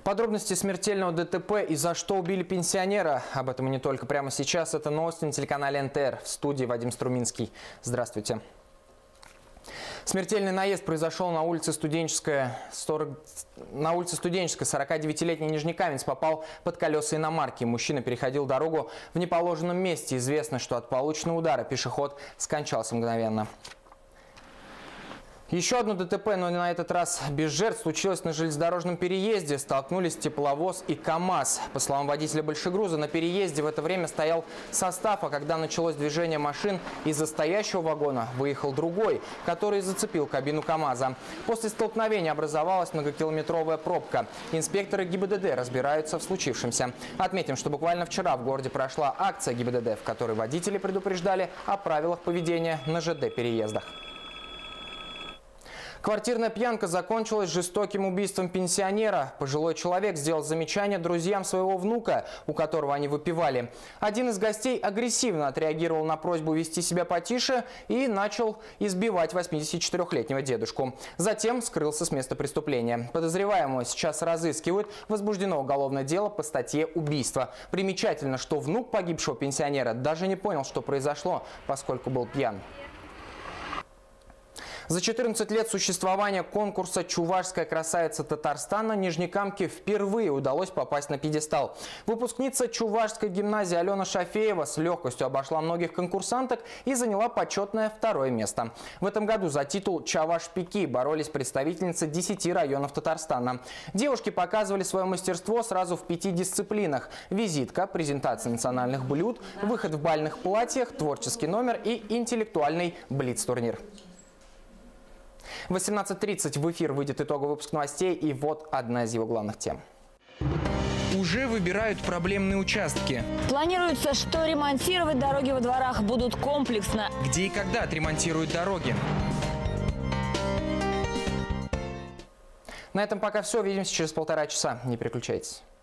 Подробности смертельного ДТП и за что убили пенсионера. Об этом и не только прямо сейчас. Это новости на телеканале НТР. В студии Вадим Струминский. Здравствуйте. Смертельный наезд произошел на улице Студенческая. 49-летний нижнекаменец попал под колеса иномарки. Мужчина переходил дорогу в неположенном месте. Известно, что от полученного удара пешеход скончался мгновенно. Еще одно ДТП, но на этот раз без жертв, случилось на железнодорожном переезде. Столкнулись тепловоз и КАМАЗ. По словам водителя большегруза, на переезде в это время стоял состав, а когда началось движение машин, из-за стоящего вагона выехал другой, который зацепил кабину КАМАЗа. После столкновения образовалась многокилометровая пробка. Инспекторы ГИБДД разбираются в случившемся. Отметим, что буквально вчера в городе прошла акция ГИБДД, в которой водители предупреждали о правилах поведения на ЖД-переездах. Квартирная пьянка закончилась жестоким убийством пенсионера. Пожилой человек сделал замечание друзьям своего внука, у которого они выпивали. Один из гостей агрессивно отреагировал на просьбу вести себя потише и начал избивать 84-летнего дедушку. Затем скрылся с места преступления. Подозреваемого сейчас разыскивают. Возбуждено уголовное дело по статье «Убийство». Примечательно, что внук погибшего пенсионера даже не понял, что произошло, поскольку был пьян. За 14 лет существования конкурса «Чувашская красавица Татарстана» нижнекамке впервые удалось попасть на пьедестал. Выпускница Чувашской гимназии Алена Шафеева с легкостью обошла многих конкурсанток и заняла почетное второе место. В этом году за титул «Чаваш-Пики» боролись представительницы 10 районов Татарстана. Девушки показывали свое мастерство сразу в 5 дисциплинах: визитка, презентация национальных блюд, выход в бальных платьях, творческий номер и интеллектуальный блиц-турнир. В 18:30 в эфир выйдет итоговый выпуск новостей, и вот одна из его главных тем. Уже выбирают проблемные участки. Планируется, что ремонтировать дороги во дворах будут комплексно. Где и когда отремонтируют дороги? На этом пока все. Увидимся через 1,5 часа. Не переключайтесь.